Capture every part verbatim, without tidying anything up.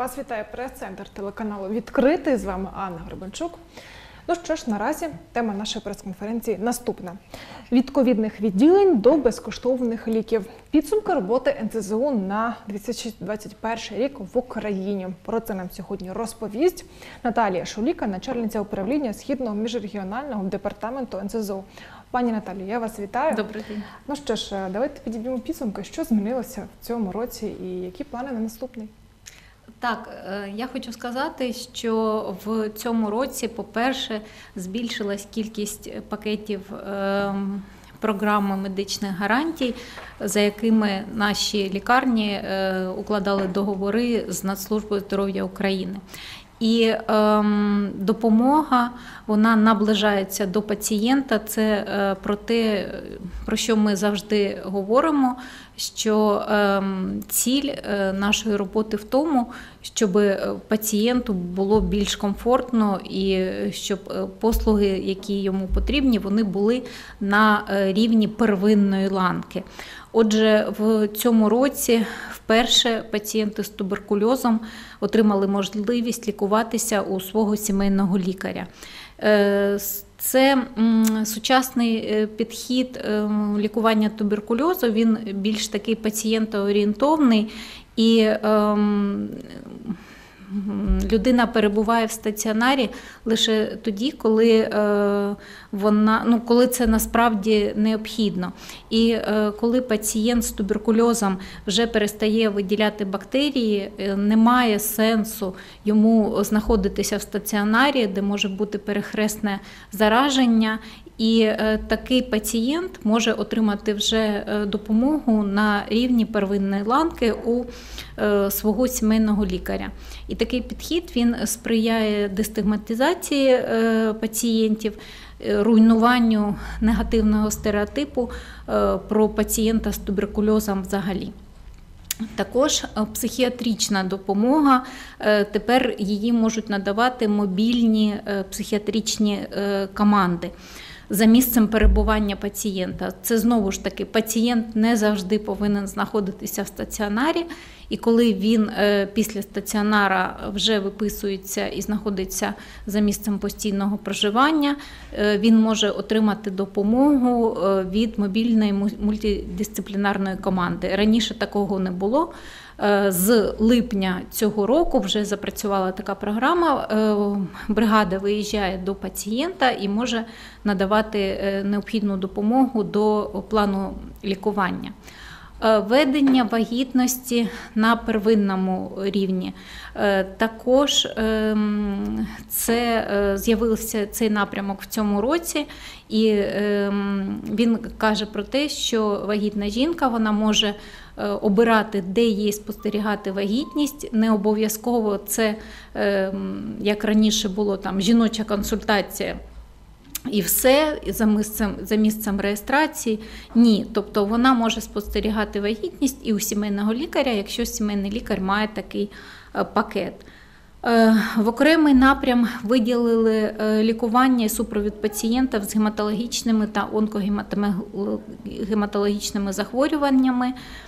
Вас вітає прес-центр телеканалу «Відкритий». З вами Анна Гребенчук. Ну що ж, наразі тема нашої прес-конференції наступна. Від ковідних відділень до безкоштовних ліків. Підсумки роботи ен це зе у на дві тисячі двадцять перший рік в Україні. Про це нам сьогодні розповість Наталія Шуліка, начальниця управління Східного міжрегіонального департаменту ен це зе у. Пані Наталію, я вас вітаю. Добрий день. Ну що ж, давайте підіб'ємо підсумки, що змінилося в цьому році і які плани на наступний. Так, я хочу сказати, що в цьому році, по-перше, збільшилась кількість пакетів програми медичних гарантій, за якими наші лікарні укладали договори з Нацслужбою здоров'я України. І ем, допомога, вона наближається до пацієнта. Це е, про те, про що ми завжди говоримо, що е, ціль е, нашої роботи в тому, щоб пацієнту було більш комфортно і щоб послуги, які йому потрібні, вони були на рівні первинної ланки. Отже, в цьому році вперше пацієнти з туберкульозом отримали можливість лікуватися у свого сімейного лікаря. Це сучасний підхід лікування туберкульозу, він більш такий пацієнтоорієнтовний і людина перебуває в стаціонарі лише тоді, коли, вона, ну, коли це насправді необхідно. І коли пацієнт з туберкульозом вже перестає виділяти бактерії, немає сенсу йому знаходитися в стаціонарі, де може бути перехресне зараження. І такий пацієнт може отримати вже допомогу на рівні первинної ланки у свого сімейного лікаря. І такий підхід, він сприяє дестигматизації пацієнтів, руйнуванню негативного стереотипу про пацієнта з туберкульозом взагалі. Також психіатрична допомога, тепер її можуть надавати мобільні психіатричні команди за місцем перебування пацієнта. Це знову ж таки, пацієнт не завжди повинен знаходитися в стаціонарі, і коли він після стаціонара вже виписується і знаходиться за місцем постійного проживання, він може отримати допомогу від мобільної мультидисциплінарної команди. Раніше такого не було. З липня цього року вже запрацювала така програма. Бригада виїжджає до пацієнта і може надавати необхідну допомогу до плану лікування. Ведення вагітності на первинному рівні. Також це з'явився цей напрямок в цьому році, і він каже про те, що вагітна жінка, вона може обирати, де їй спостерігати вагітність. Не обов'язково це, як раніше було, там жіноча консультація і все, за місцем, за місцем реєстрації. Ні. Тобто вона може спостерігати вагітність і у сімейного лікаря, якщо сімейний лікар має такий пакет. В окремий напрям виділили лікування і супровід пацієнтів з гематологічними та онкогематологічними захворюваннями,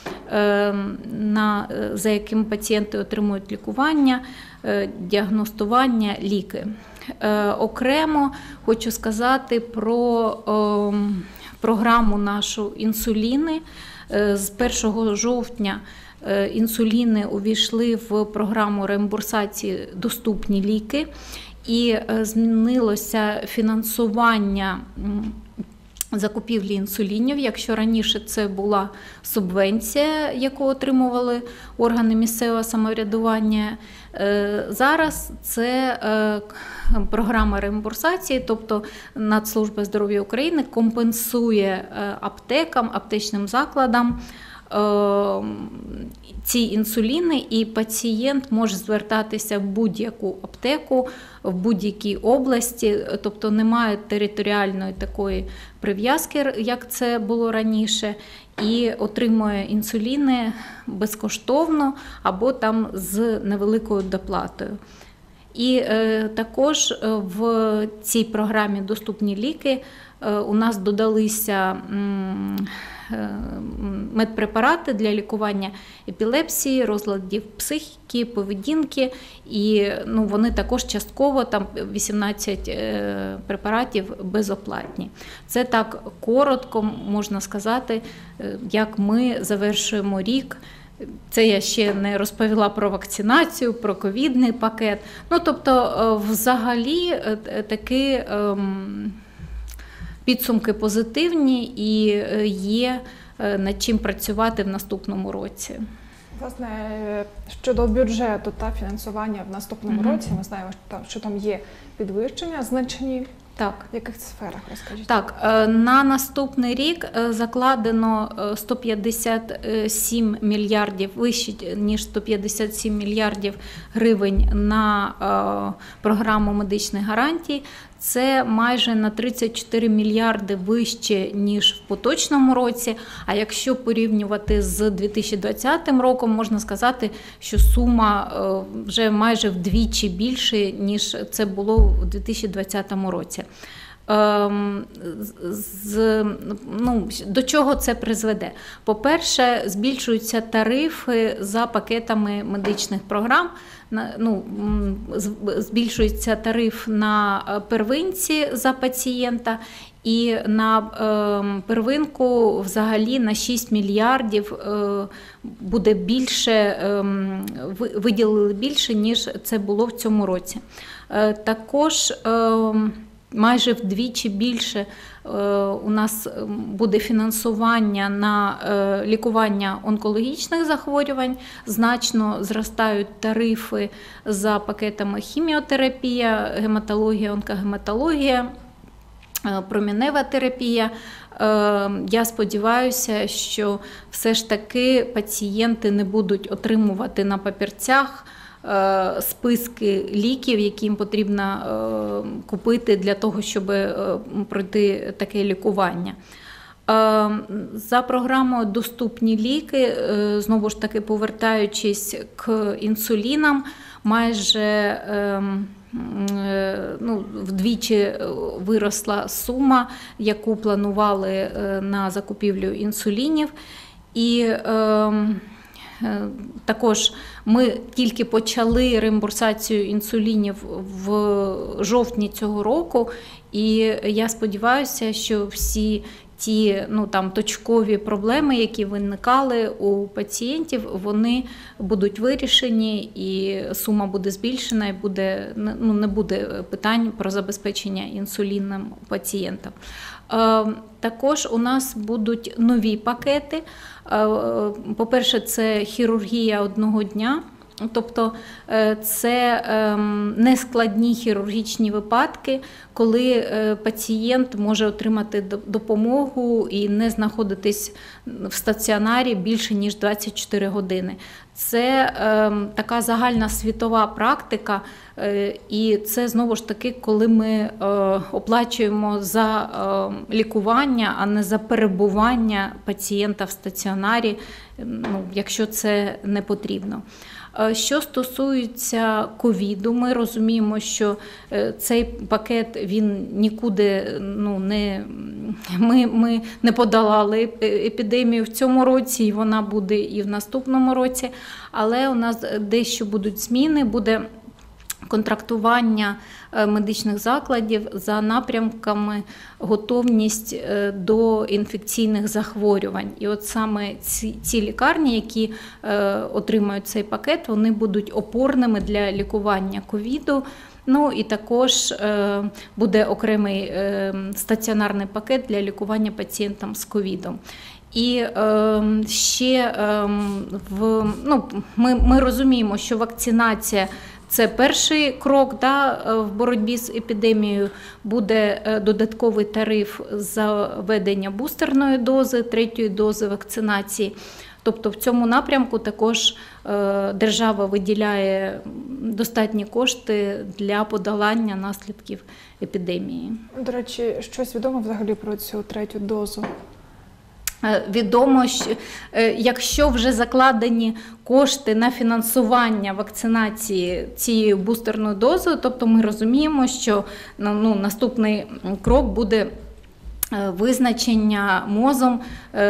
на, за якими пацієнти отримують лікування, діагностування, ліки. Окремо хочу сказати про програму нашу «Інсуліни». З першого жовтня інсуліни увійшли в програму реімбурсації «Доступні ліки», і змінилося фінансування закупівлі інсулінів. Якщо раніше це була субвенція, яку отримували органи місцевого самоврядування, зараз це програма реімбурсації, тобто Нацслужба здоров'я України компенсує аптекам, аптечним закладам ці інсуліни, і пацієнт може звертатися в будь-яку аптеку, в будь-якій області, тобто немає територіальної такої прив'язки, як це було раніше, і отримує інсуліни безкоштовно або там з невеликою доплатою. І е, також в цій програмі «Доступні ліки» е, у нас додалися м, медпрепарати для лікування епілепсії, розладів психіки, поведінки, і ну, вони також частково, там вісімнадцять препаратів безоплатні. Це так коротко можна сказати, як ми завершуємо рік. Це я ще не розповіла про вакцинацію, про ковідний пакет. Ну, тобто, взагалі, такі підсумки позитивні і є над чим працювати в наступному році. Власне, щодо бюджету та фінансування в наступному Угу. році, ми знаємо, що там, що там є підвищення значні. Так. В яких сферах, розкажіть? Так, на наступний рік закладено сто п'ятдесят сім мільярдів, вище, ніж сто п'ятдесят сім мільярдів гривень на програму медичних гарантій. Це майже на тридцять чотири мільярди вище, ніж в поточному році. А якщо порівнювати з дві тисячі двадцятим роком, можна сказати, що сума вже майже вдвічі більше, ніж це було у дві тисячі двадцятому році. З, ну, до чого це призведе? По-перше, збільшуються тарифи за пакетами медичних програм. Ну, збільшується тариф на первинці за пацієнта і на е, первинку взагалі на шість мільярдів е, буде більше, е, виділили більше, ніж це було в цьому році. Е, також е, майже вдвічі більше у нас буде фінансування на лікування онкологічних захворювань, значно зростають тарифи за пакетами хіміотерапія, гематологія, онкогематологія, промінева терапія. Я сподіваюся, що все ж таки пацієнти не будуть отримувати на папірцях списки ліків, які їм потрібно купити для того, щоб пройти таке лікування. За програмою «Доступні ліки», знову ж таки повертаючись к інсулінам, майже ну, вдвічі виросла сума, яку планували на закупівлю інсулінів. І також ми тільки почали реімбурсацію інсулінів в жовтні цього року, і я сподіваюся, що всі ті ну, там, точкові проблеми, які виникали у пацієнтів, вони будуть вирішені, і сума буде збільшена, і буде, ну, не буде питань про забезпечення інсуліном пацієнтам. Також у нас будуть нові пакети. По-перше, це хірургія одного дня. Тобто це нескладні хірургічні випадки, коли пацієнт може отримати допомогу і не знаходитись в стаціонарі більше, ніж двадцять чотири години. Це така загальна світова практика, і це знову ж таки, коли ми оплачуємо за лікування, а не за перебування пацієнта в стаціонарі, ну, якщо це не потрібно. Що стосується ковіду, ми розуміємо, що цей пакет, він нікуди, ну, не, ми, ми не подолали епідемію в цьому році, і вона буде і в наступному році, але у нас дещо будуть зміни, буде контрактування медичних закладів за напрямками готовність до інфекційних захворювань. І от саме ці, ці лікарні, які е, отримають цей пакет, вони будуть опорними для лікування ковіду. Ну і також е, буде окремий е, стаціонарний пакет для лікування пацієнтам з ковідом. І е, ще е, в, ну, ми, ми розуміємо, що вакцинація – це перший крок, да, в боротьбі з епідемією. Буде додатковий тариф за введення бустерної дози, третьої дози вакцинації. Тобто в цьому напрямку також держава виділяє достатні кошти для подолання наслідків епідемії. До речі, щось відомо взагалі про цю третю дозу? Відомо, що якщо вже закладені кошти на фінансування вакцинації цією бустерною дозою, тобто ми розуміємо, що ну, наступний крок буде визначення МОЗом,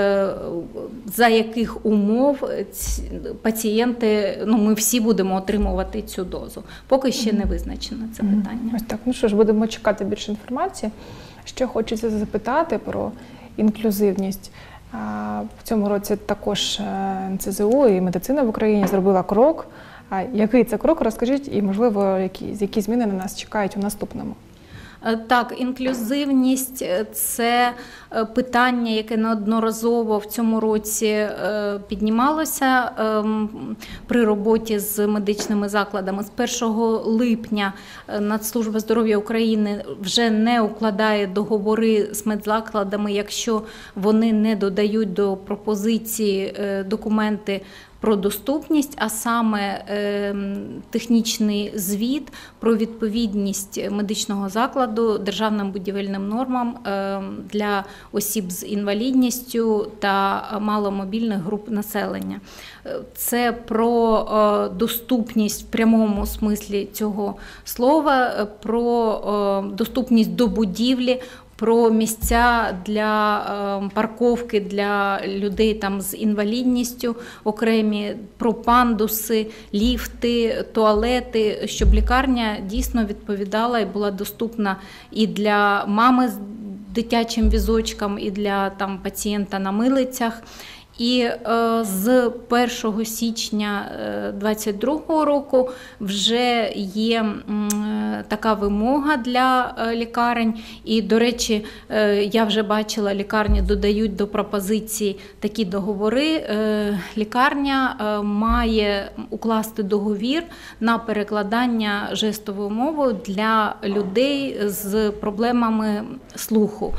за яких умов пацієнти, ну ми всі будемо отримувати цю дозу. Поки ще не визначено це питання. Ось так, ну що ж, будемо чекати більше інформації. Ще хочеться запитати про інклюзивність. В цьому році також ен це зет у і медицина в Україні зробила крок. А який це крок, розкажіть, і, можливо, які, які зміни на нас чекають у наступному? Так, інклюзивність – це питання, яке неодноразово в цьому році піднімалося при роботі з медичними закладами. З першого липня Нацслужба здоров'я України вже не укладає договори з медзакладами, якщо вони не додають до пропозиції документи про доступність, а саме е, технічний звіт про відповідність медичного закладу державним будівельним нормам е, для осіб з інвалідністю та маломобільних груп населення. Це про е, доступність в прямому смислі цього слова, про е, доступність до будівлі, про місця для е, парковки для людей там з інвалідністю окремі, про пандуси, ліфти, туалети, щоб лікарня дійсно відповідала і була доступна і для мами з дитячим візочком, і для там пацієнта на милицях. І е, з першого січня двадцять другого року вже є е, така вимога для е, лікарень. І, до речі, е, я вже бачила, лікарні додають до пропозицій такі договори. Е, лікарня е, має укласти договір на перекладання жестовою мовою для людей з проблемами слуху.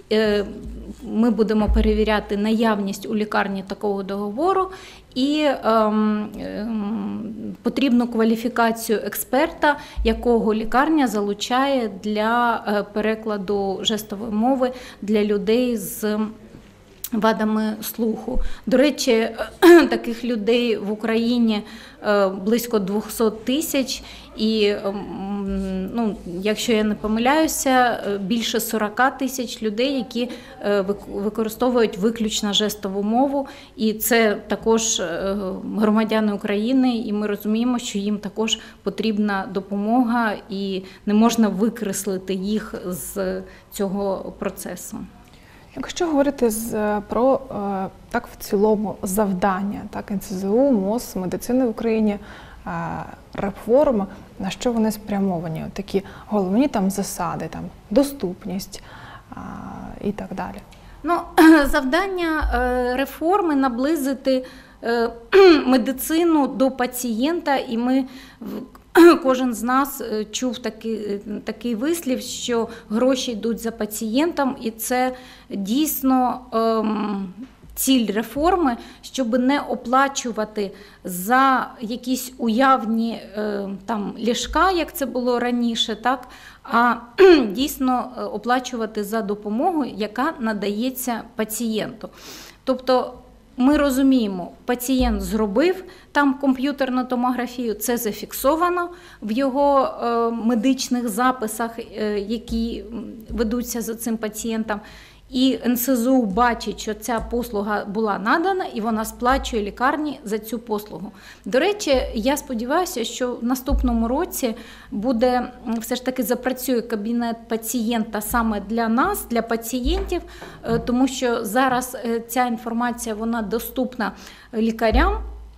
Ми будемо перевіряти наявність у лікарні такого договору і ем, ем, потрібну кваліфікацію експерта, якого лікарня залучає для перекладу жестової мови для людей з вадами слуху. До речі, таких людей в Україні близько двісті тисяч, і, ну, якщо я не помиляюся, більше сорок тисяч людей, які використовують виключно жестову мову, і це також громадяни України, і ми розуміємо, що їм також потрібна допомога, і не можна викреслити їх з цього процесу. Якщо говорити з, про так в цілому завдання, так, ен це зет у, МОЗ, медицини в Україні, реформ, на що вони спрямовані? От такі головні там засади, там доступність і так далі. Ну, завдання реформи наблизити медицину до пацієнта, і ми кожен з нас чув такий, такий вислів, що гроші йдуть за пацієнтом, і це дійсно ем, ціль реформи, щоб не оплачувати за якісь уявні е, там ліжка, як це було раніше, так, а дійсно оплачувати за допомогу, яка надається пацієнту. Тобто ми розуміємо, пацієнт зробив там комп'ютерну томографію, це зафіксовано в його е, медичних записах, е, які ведуться за цим пацієнтом. І ен це зет у бачить, що ця послуга була надана, і вона сплачує лікарні за цю послугу. До речі, я сподіваюся, що в наступному році буде, все ж таки запрацює кабінет пацієнта саме для нас, для пацієнтів, тому що зараз ця інформація, вона доступна лікарям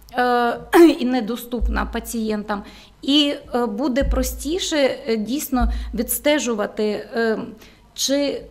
і недоступна пацієнтам. І буде простіше дійсно відстежувати, чи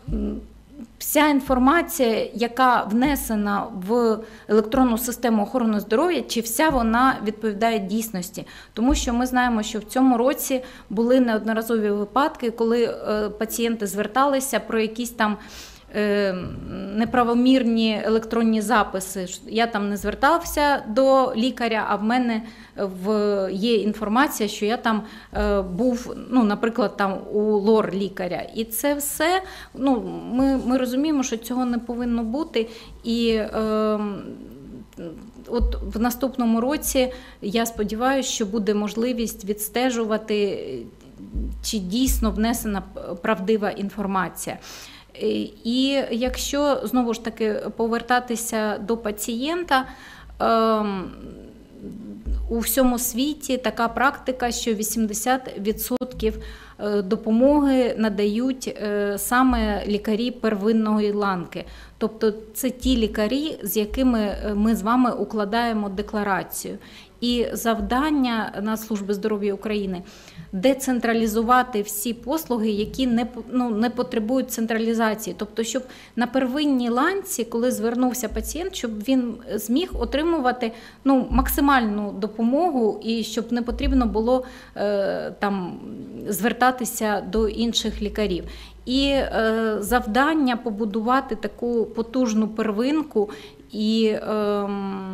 вся інформація, яка внесена в електронну систему охорони здоров'я, чи вся вона відповідає дійсності. Тому що ми знаємо, що в цьому році були неодноразові випадки, коли пацієнти зверталися про якісь там неправомірні електронні записи. Я там не звертався до лікаря, а в мене в, є інформація, що я там е, був, ну, наприклад, там у лор лікаря. І це все, ну, ми, ми розуміємо, що цього не повинно бути. І е, от в наступному році я сподіваюся, що буде можливість відстежувати, чи дійсно внесена правдива інформація. І якщо, знову ж таки, повертатися до пацієнта, ем, у всьому світі така практика, що вісімдесят відсотків допомоги надають саме лікарі первинної ланки. Тобто це ті лікарі, з якими ми з вами укладаємо декларацію. І завдання Нацслужби здоров'я України – децентралізувати всі послуги, які не, ну, не потребують централізації. Тобто, щоб на первинній ланці, коли звернувся пацієнт, щоб він зміг отримувати ну, максимальну допомогу і щоб не потрібно було е, там, звертатися до інших лікарів. І е, завдання побудувати таку потужну первинку і е,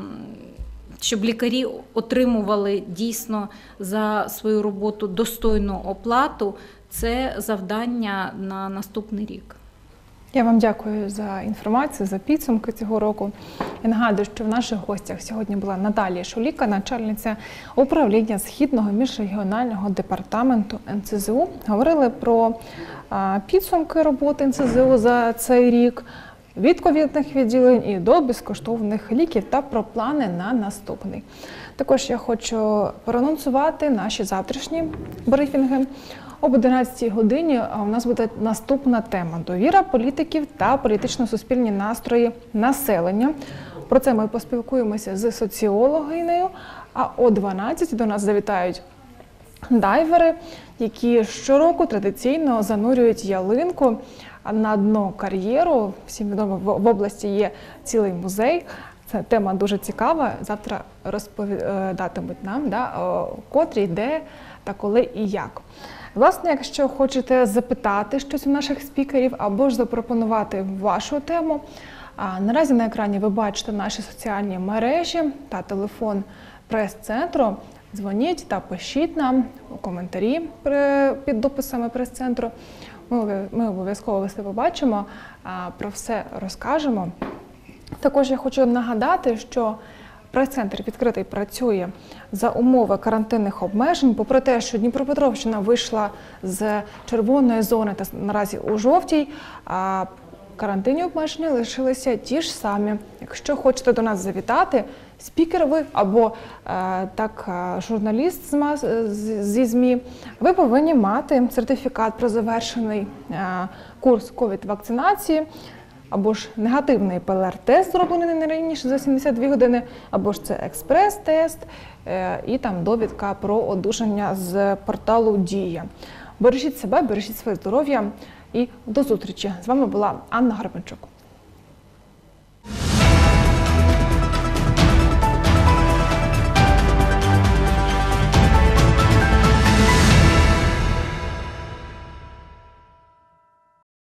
щоб лікарі отримували дійсно за свою роботу достойну оплату, це завдання на наступний рік. Я вам дякую за інформацію, за підсумки цього року. Я нагадую, що в наших гостях сьогодні була Наталія Шуліка, начальниця управління Східного міжрегіонального департаменту ен це зе у. Говорили про підсумки роботи ен це зе у за цей рік, від ковідних відділень і до безкоштовних ліків та про плани на наступний. Також я хочу проанонсувати наші завтрашні брифінги. Об одинадцятій годині у нас буде наступна тема – довіра політиків та політично-суспільні настрої населення. Про це ми поспілкуємося з соціологинею, а о дванадцятій до нас завітають дайвери, які щороку традиційно занурюють ялинку на дно кар'єру. Всім відомо, в області є цілий музей. Це тема дуже цікава. Завтра розповідатимуть нам, да, котрі, де та коли і як. Власне, якщо хочете запитати щось у наших спікерів або ж запропонувати вашу тему, наразі на екрані ви бачите наші соціальні мережі та телефон прес-центру. Дзвоніть та пишіть нам у коментарі під дописами прес-центру. Ми, ми обов'язково все побачимо, про все розкажемо. Також я хочу нагадати, що прес-центр відкритий працює за умови карантинних обмежень, попри те, що Дніпропетровщина вийшла з червоної зони та наразі у жовтій, а карантинні обмеження лишилися ті ж самі. Якщо хочете до нас завітати, спікер ви або е, так журналіст зі ЗМІ, ви повинні мати сертифікат про завершений е, курс ковід-вакцинації, або ж негативний пе ел ар-тест, зроблений не раніше за сімдесят дві години, або ж це експрес-тест е, і там довідка про одужання з порталу «Дія». Бережіть себе, бережіть своє здоров'я і до зустрічі. З вами була Анна Гарбенчук.